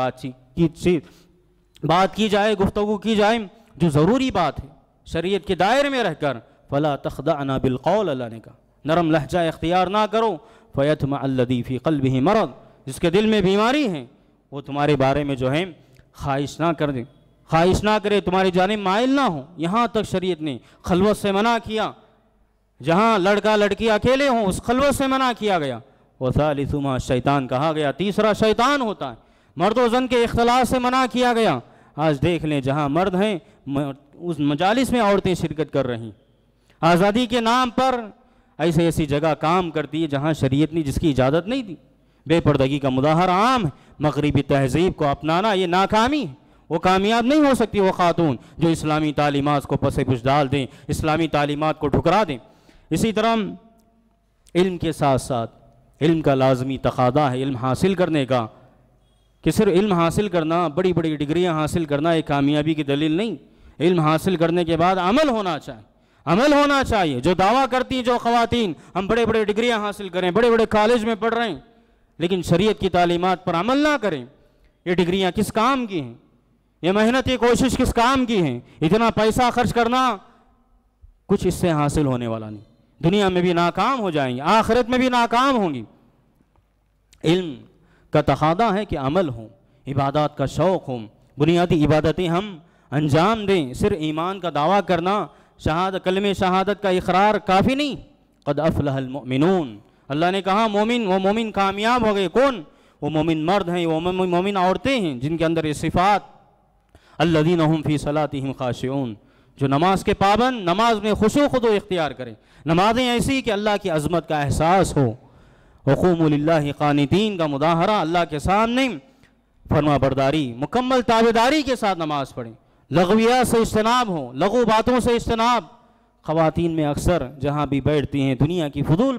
بات کی جائے، گفتگو کی جائے جو ضروری بات ہے شریعت کے دائرے میں رہ کر۔ فلا تخضعن بالقول، اللہ نے کہا نرم لہجہ اختیار نہ کرو، فیطمع الذی فی قلبہ مرض، جس کے دل میں بیماری ہے وہ تمہارے بارے میں جو ہے خواہش نہ کرے، تمہاری جانب مائل نہ ہو۔ یہاں تک شریعت نے خلوت سے منع کیا، جہاں لڑکا لڑکی اکیلے ہوں اس خلوت سے منع کیا گیا۔ وثالثہما شیطان کہا گیا، تیسرا شیطان ہوتا ہے۔ مرد و زن کے اختلاط سے منع کیا گیا۔ آج دیکھ لیں جہاں مرد ہیں اس مجالس میں عورتیں شرکت کر رہی، آزادی کے نام پر ایسی جگہ کام کرتی ہے جہاں شریعت نے جس کی اجازت نہیں دی۔ بے پردگی کا مظاہرہ عام ہے، مغربی تہذیب کو اپنانا یہ ناکامی ہے، وہ کامیاب نہیں ہو سکتی وہ خاتون جو اسلامی تعلیمات کو پس پش ڈال دیں، اسلامی تعلیمات کو ٹھکرا دیں۔ اسی طرح علم کے ساتھ ساتھ علم کا لازمی تقاضا ہے علم حاصل کرنے کا، کہ صرف علم حاصل کرنا، بڑی بڑی ڈگریاں حاصل کرنا ایک کامیابی کی دلیل نہیں۔ علم حاصل کرنے کے بعد عمل ہونا چاہیے۔ جو دعویٰ کرتی ہیں جو خواتین ہم بڑے بڑے ڈگریاں حاصل کریں، بڑے بڑے کالج میں پڑھ رہے ہیں، لیکن شریعت کی تعلیمات پر عمل نہ کریں، یہ ڈگریاں کس کام کی ہیں؟ یہ محنت یہ کوشش کس کام کی ہیں؟ اتنا پیسہ خرچ کرنا کچھ اس سے حاصل ہونے والا نہیں، دنیا میں بھی ناکام ہو جائیں گی، آخرت میں بھی ناکام ہوں گی۔ علم کا تقاضا ہے کہ عمل ہو، عبادات کا شوق ہو، بنیادی عبادتیں ہم انجام دیں۔ صرف ایمان کا دعویٰ کرنا، کلمہ شہادت کا اقرار کافی نہیں۔ قد افلح المؤمنون، اللہ نے کہا وہ مومن کامیاب ہو گئے۔ کون؟ وہ مومن مرد ہیں، وہ مومن عورتیں ہیں جن کے اندر یہ صفات۔ الذین هم فی صلاتہم خاشعون، جو نماز کے پابند، نماز میں خشوع خضوع اختیار کریں، نمازیں ایسی کہ اللہ کی عظمت کا احساس ہو۔ وقوموا للہ قانتین کا مظاہرہ، اللہ کے سامنے فرما برداری، مکمل تابعداری کے ساتھ نماز پڑھیں، لغویات سے اجتناب ہو، لغو باتوں سے اجتناب۔ خواتین میں اکثر جہاں بھی بیٹھتی ہیں دنیا کی فضول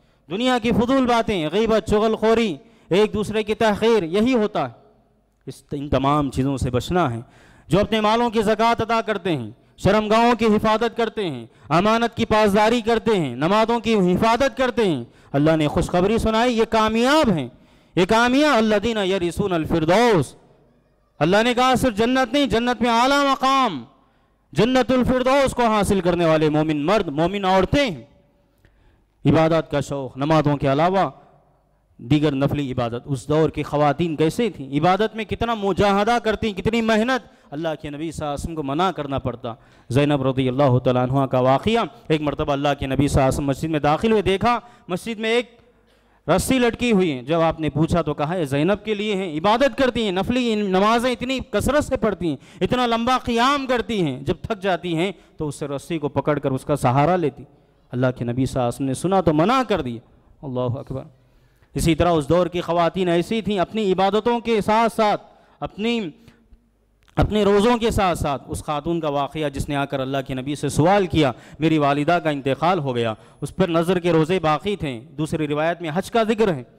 باتیں، غیبت، چغل خوری، ایک دوسرے کی تحقیر، یہی ہوتا ہے۔ ان تمام چیزوں سے بچنا ہے۔ جو اپنے مالوں کی زکوٰۃ ادا کرتے ہیں، شرمگاہوں کی حفاظت کرتے ہیں، امانت کی پاسداری کرتے ہیں، نمازوں کی حفاظت کرتے ہیں، اللہ نے خوشخبری سنائی، یہ کامیاب ہیں، یہ کامیاب۔ الذین یرثون الفردوس، اللہ نے کہا صرف جنت نہیں، جنت میں اعلیٰ مقام، جنت الفردوس کو حاصل کرنے والے مومن مرد، مومن عورتیں ہیں۔ عبادات کا شوق، نمازوں کے علاوہ دیگر نفلی عبادت۔ اس دور کی خواتین کیسے تھیں، عبادت میں کتنا مجاہدہ کرتی، کتنی محنت، اللہ کے نبی صلی اللہ علیہ وسلم کو منع کرنا پڑتا۔ زینب رضی اللہ تعالیٰ عنہ کا واقعہ، ایک مرتبہ اللہ کے نبی صلی اللہ علیہ وسلم مسجد میں داخل ہوئے، دیکھا مسجد میں ایک رسی لٹکی ہوئی ہے۔ جب آپ نے پوچھا تو کہا یہ زینب کے لیے ہیں، عبادت کرتی ہیں، نفلی نمازیں اتنی کثرت سے پڑھتی ہیں، اتنا لمبا قیام کرتی ہیں، جب تھک جاتی ہیں تو اس سے رسی کو پکڑ کر اس کا سہارا لیتی۔ اللہ کے نبی صلی اللہ علیہ وسلم نے سنا تو منع کر دیا۔ اللہ اکبر۔ اسی طرح اس دور کی خواتین ایسی تھیں، اپنی عبادتوں کے ساتھ ساتھ اپنی اپنے روزوں کے ساتھ ساتھ اس خاتون کا واقعہ جس نے آ کر اللہ کے نبی سے سوال کیا، میری والدہ کا انتقال ہو گیا، اس پر نظر کے روزے باقی تھے، دوسری روایت میں حج کا ذکر ہے،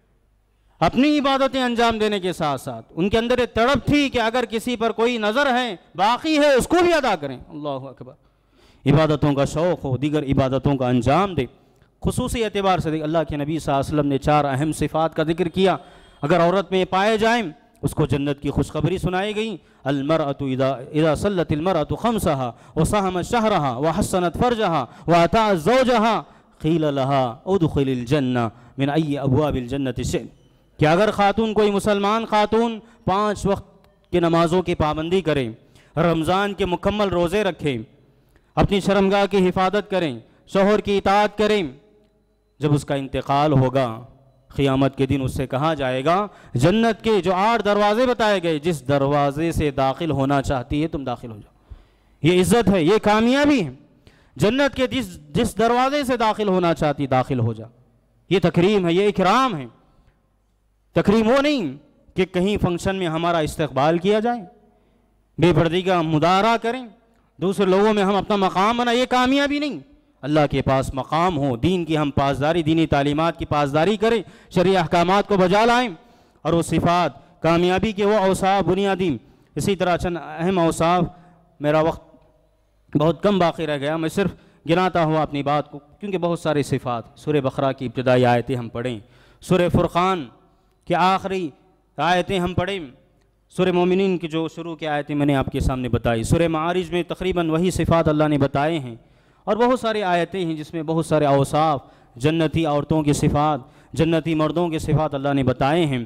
اپنی عبادتیں انجام دینے کے ساتھ ساتھ ان کے اندر ایک تڑپ تھی کہ اگر کسی پر کوئی نظر ہے باقی ہے اس کو بھی ادا کریں۔ اللہ اکبر، عبادتوں کا شوق ہو، دیگر عبادتوں کا انجام دے۔ خصوصی اعتبار سے اللہ کے نبی صلی اللہ علیہ وسلم نے 4 اہم صفات کا ذکر کیا، اگر عورت میں پائے جائیں اس کو جنت کی خوشخبری سنائی گئی۔ المرأة اذا صلت المرأة خمسها وصامت شهرها وحسنت فرجها واطاعت زوجها قیل لها ادخل الجنة من ای ابواب الجنة شئت، کہ اگر خاتون کوئی مسلمان خاتون 5 وقت کی نمازوں کی پابندی کرے، رمضان کے مکمل روزے رکھے، اپنی شرمگاہ کی حفاظت کریں، شوہر کی اطاعت کریں، جب اس کا انتقال ہوگا قیامت کے دن اس سے کہا جائے گا جنت کے جو 8 دروازے بتائے گئے جس دروازے سے داخل ہونا چاہتی ہے تم داخل ہو جاؤ۔ یہ عزت ہے، یہ کامیابی ہے، جنت کے جس دروازے سے داخل ہونا چاہتی داخل ہو جا۔ یہ تکریم ہے، یہ اکرام ہے۔ تکریم وہ نہیں کہ کہیں فنکشن میں ہمارا استقبال کیا جائے، بے پردگی کا مظاہرہ کریں، دوسرے لوگوں میں ہم اپنا مقام بنا، یہ کامیابی نہیں۔ اللہ کے پاس مقام ہو، دین کی ہم پاسداری، دینی تعلیمات کی پاسداری کریں، شرعی احکامات کو بجا لائیں، اور وہ صفات کامیابی کے وہ اوصاف بنیادی۔ اسی طرح چند اہم اوصاف، میرا وقت بہت کم باقی رہ گیا، میں صرف گناتا ہوا اپنی بات کو، کیونکہ بہت ساری صفات سورہ بقرہ کی ابتدائی آیتیں ہم پڑھیں، سورہ فرقان کی آخری آیتیں ہم پڑھیں، سورہ مومنین کی جو شروع کی آیتیں میں نے آپ کے سامنے بتائی، سورہ معارج میں تقریباً وہی صفات اللہ نے بتائے ہیں، اور بہت ساری آیتیں ہیں جس میں بہت سارے اوصاف، جنتی عورتوں کی صفات، جنتی مردوں کی صفات اللہ نے بتائے ہیں۔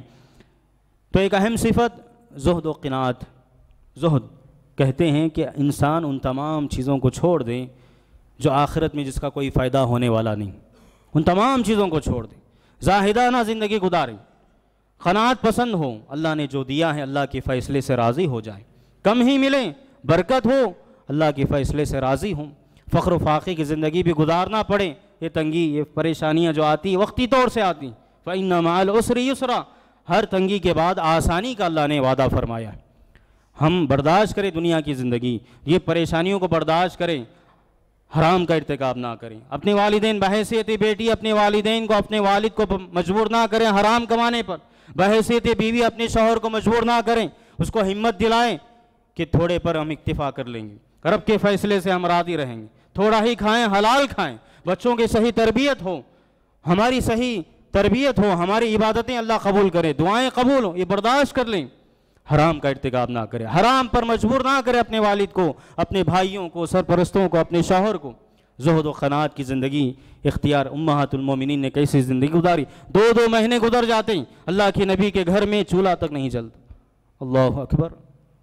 تو ایک اہم صفت زہد و قناعت۔ زہد کہتے ہیں کہ انسان ان تمام چیزوں کو چھوڑ دے جو آخرت میں جس کا کوئی فائدہ ہونے والا نہیں، ان تمام چیزوں کو چھوڑ دے، زاہدانہ زندگی گزارے، قناعت پسند ہو، اللہ نے جو دیا ہے اللہ کے فیصلے سے راضی ہو جائے، کم ہی ملے برکت ہو اللہ کے فیصلے سے راضی ہوں، فخر و فاقے کی زندگی بھی گزارنا پڑے، یہ تنگی، یہ پریشانیاں جو آتی وقتی طور سے آتی، فَإِنَّ مَعَ الْعُسْرِ يُسْرًا، ہر تنگی کے بعد آسانی کا اللہ نے وعدہ فرمایا ہے۔ ہم برداشت کریں دنیا کی زندگی، یہ پریشانیوں کو برداشت کریں، حرام کا ارتکاب نہ کریں، اپنے والدین بحیثیت بیٹی اپنے والدین کو، اپنے والد کو مجبور نہ کریں حرام کمانے پر، بحیثیت بیوی اپنے شوہر کو مجبور نہ کریں، اس کو ہمت دلائیں کہ تھوڑے پر ہم اکتفا کر لیں گے، رب کے فیصلے سے ہم راضی رہیں گے، تھوڑا ہی کھائیں، حلال کھائیں، بچوں کی صحیح تربیت ہو، ہماری صحیح تربیت ہو، ہماری عبادتیں اللہ قبول کرے، دعائیں قبول ہو، یہ برداشت کر لیں، حرام کا ارتکاب نہ کرے، حرام پر مجبور نہ کرے اپنے والد کو، اپنے بھائیوں کو، سرپرستوں کو، اپنے شوہر کو۔ زہد و قناعت کی زندگی اختیار امہات المومنین نے کیسی زندگی گزاری، 2 مہینے گزر جاتے ہیں اللہ کے نبی کے گھر میں چولہا تک نہیں جلتا۔ اللہ اکبر،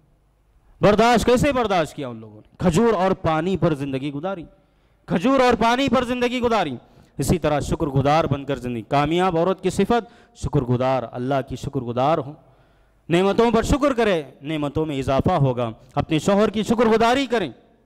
برداشت کیسے برداشت کیا ان لوگوں نے، کھجور اور پانی پر زندگی گزاری، کھجور اور پانی پر زندگی گزاری۔ اسی طرح شکر گزار بن کر زندگی، کامیاب عورت کی صفت شکر گزار، اللہ کی شکر گزار ہو، نعمتوں پر شکر کرے، نعمتوں میں اضافہ ہوگا، اپنے شوہر کی شکر گزاری کریں۔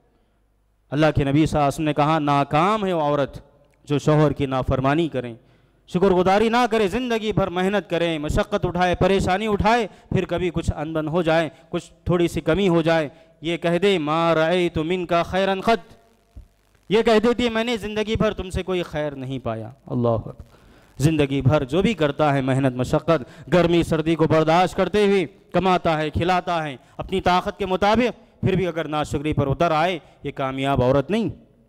اللہ کے نبی صلی اللہ علیہ وسلم نے کہا ناکام ہے وہ عورت جو شوہر کی نافرمانی کریں، شکر گزاری نہ کرے، زندگی بھر محنت کریں، مشقت اٹھائے، پریشانی اٹھائے، پھر کبھی کچھ انبن ہو جائے، کچھ تھوڑی سی کمی ہو جائے، یہ کہہ دے ما رأیت منک خیرا قط، یہ کہہ دیتی ہے میں نے زندگی بھر تم سے کوئی خیر نہیں پایا۔ اللہ اکبر، زندگی بھر جو بھی کرتا ہے محنت مشقت، گرمی سردی کو برداشت کرتے ہوئے کماتا ہے، کھلاتا ہے اپنی طاقت کے مطابق، پھر بھی اگر ناشکری پر اتر آئے، یہ کامیاب عورت نہیں۔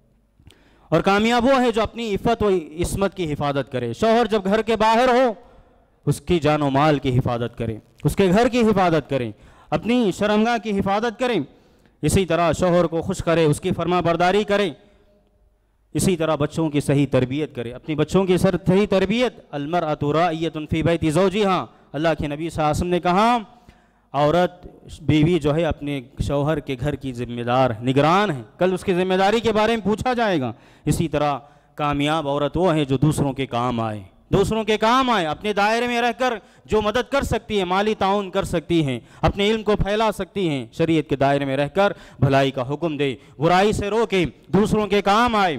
اور کامیاب وہ ہے جو اپنی عفت و عصمت کی حفاظت کرے، شوہر جب گھر کے باہر ہو اس کی جان و مال کی حفاظت کریں، اس کے گھر کی حفاظت کریں، اپنی شرمگاہ کی حفاظت کریں، اسی طرح شوہر کو خوش کرے، اس کی فرما برداری کریں، اسی طرح بچوں کی صحیح تربیت کرے، اپنی بچوں کی صحیح تربیت۔ المرأة راعیۃ فی بیت زوجہا، اللہ کے نبی صلی اللہ علیہ وسلم نے کہا عورت بیوی جو ہے اپنے شوہر کے گھر کی ذمہ دار نگران ہے، کل اس کی ذمہ داری کے بارے میں پوچھا جائے گا۔ اسی طرح کامیاب عورت وہ ہے جو دوسروں کے کام آئے، دوسروں کے کام آئے، اپنے دائرے میں رہ کر جو مدد کر سکتی ہے، مالی تعاون کر سکتی ہیں، اپنے علم کو پھیلا سکتی ہیں، شریعت کے دائرے میں رہ کر بھلائی کا حکم دے، برائی سے روکے، دوسروں کے کام آئے۔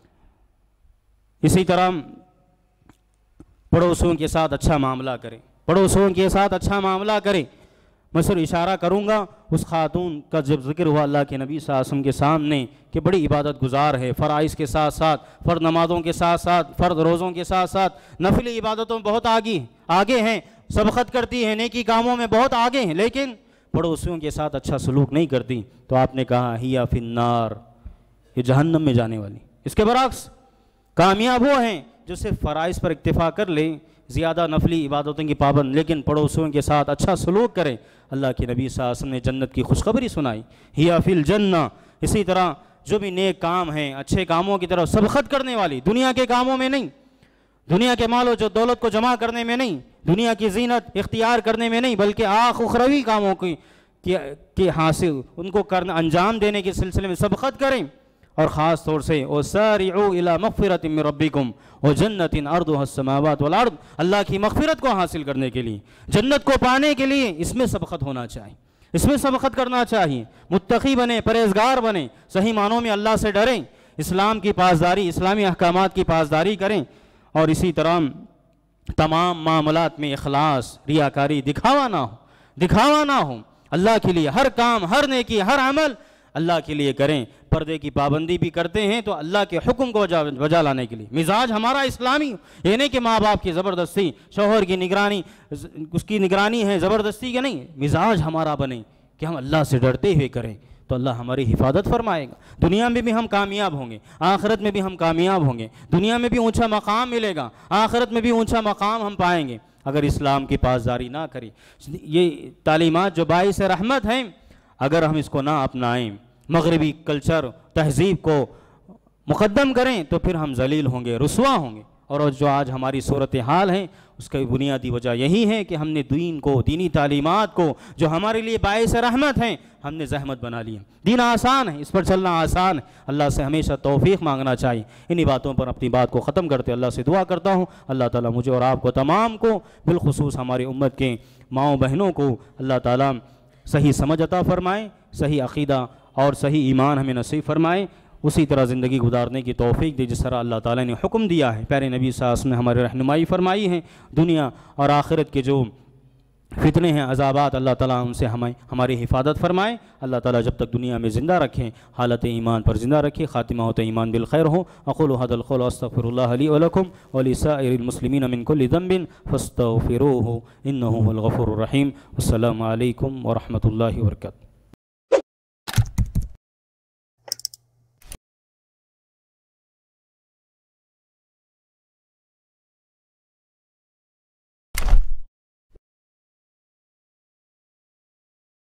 اسی طرح پڑوسیوں کے ساتھ اچھا معاملہ کریں، پڑوسیوں کے ساتھ اچھا معاملہ کریں، میں صرف اشارہ کروں گا اس خاتون کا جب ذکر ہوا اللہ کے نبی صلی اللہ علیہ وسلم کے سامنے کہ بڑی عبادت گزار ہے، فرائض کے ساتھ ساتھ، فرض نمازوں کے ساتھ ساتھ، فرض روزوں کے ساتھ ساتھ، نفل عبادتوں میں بہت آگے ہیں، سبقت کرتی ہیں، نیکی کاموں میں بہت آگے ہیں، لیکن پڑوسیوں کے ساتھ اچھا سلوک نہیں کرتی، تو آپ نے کہا ہیا فی النار، یہ جہنم میں جانے والی۔ اس کے برعکس کامیاب وہ ہیں جو صرف فرائض پر اکتفا کر لیں، زیادہ نفلی عبادتوں کی پابند، لیکن پڑوسیوں کے ساتھ اچھا سلوک کریں۔ اللہ کے نبی صلی اللہ علیہ وسلم نے جنت کی خوشخبری سنائی، ہیا فی الجنہ۔ اسی طرح جو بھی نیک کام ہیں، اچھے کاموں کی طرف سبقت کرنے والی، دنیا کے کاموں میں نہیں، دنیا کے مال و جو دولت کو جمع کرنے میں نہیں، دنیا کی زینت اختیار کرنے میں نہیں، بلکہ اخروی کاموں کی حاصل ان کو کرنا، انجام دینے کے سلسلے میں سبقت کریں۔ اور خاص طور سے وَسَارِعُوا إِلَىٰ مَغْفِرَةٍ مِّن رَبِّكُمْ وَجَنَّةٍ عَرْضُهَا السَّمَاوَاتُ وَالْأَرْضُ، اللہ کی مغفرت کو حاصل کرنے کے لیے، جنت کو پانے کے لیے اس میں سبقت ہونا چاہیے، اس میں سبقت کرنا چاہیے، متقی بنیں، پرہیزگار بنیں، صحیح معنوں میں اللہ سے ڈریں، اسلام کی پاسداری، اسلامی احکامات کی پاسداری کریں، اور اسی طرح تمام معاملات میں اخلاص، ریاکاری، دکھاوا نہ ہو، اللہ کے لیے ہر کام، ہر نیکی، ہر عمل اللہ کے لیے کریں۔ پردے کی پابندی بھی کرتے ہیں تو اللہ کے حکم کو بجا لانے کے لیے، مزاج ہمارا اسلامی، یہ نہیں کہ ماں باپ کی زبردستی، شوہر کی نگرانی، اس کی نگرانی ہے زبردستی کے نہیں، مزاج ہمارا بنے کہ ہم اللہ سے ڈرتے ہوئے کریں، تو اللہ ہماری حفاظت فرمائے گا، دنیا میں بھی ہم کامیاب ہوں گے، آخرت میں بھی ہم کامیاب ہوں گے، دنیا میں بھی اونچا مقام ملے گا، آخرت میں بھی اونچا مقام ہم پائیں گے اگر اسلام کی پاسداری نہ کریں۔ یہ تعلیمات جو باعث رحمت ہیں، اگر ہم اس کو نہ اپنائیں، مغربی کلچر، تہذیب کو مقدم کریں، تو پھر ہم ذلیل ہوں گے، رسوا ہوں گے۔ اور جو آج ہماری صورتحال ہے اس کی بنیادی وجہ یہی ہے کہ ہم نے دین کو، دینی تعلیمات کو جو ہمارے لیے باعث رحمت ہیں، ہم نے زحمت بنا لی ہے۔ دین آسان ہے، اس پر چلنا آسان ہے، اللہ سے ہمیشہ توفیق مانگنا چاہیے۔ انہی باتوں پر اپنی بات کو ختم کرتے اللہ سے دعا کرتا ہوں، اللہ تعالیٰ مجھے اور آپ کو تمام کو، بالخصوص ہماری امت کے ماؤں بہنوں کو اللہ تعالیٰ صحیح سمجھ عطا فرمائے، صحیح عقیدہ اور صحیح ایمان ہمیں نصیب فرمائے، اسی طرح زندگی گزارنے کی توفیق دے جس طرح اللہ تعالیٰ نے حکم دیا ہے، پیارے نبی صلی اللہ علیہ وسلم نے ہماری رہنمائی فرمائی ہے۔ دنیا اور آخرت کے جو فتنے ہیں، عذابات، اللہ تعالیٰ ان سے ہماری حفاظت فرمائے۔ اللہ تعالیٰ جب تک دنیا میں زندہ رکھیں، حالت ایمان پر زندہ رکھے، خاتمہ ہوتے ایمان بالخیر ہو۔ اقول هذا القول واستغفر الله لي ولكم ولسائر المسلمين من كل ذنب فاستغفروه انه هو الغفور الرحيم۔ والسلام علیکم ورحمۃ اللہ وبرکاتہ۔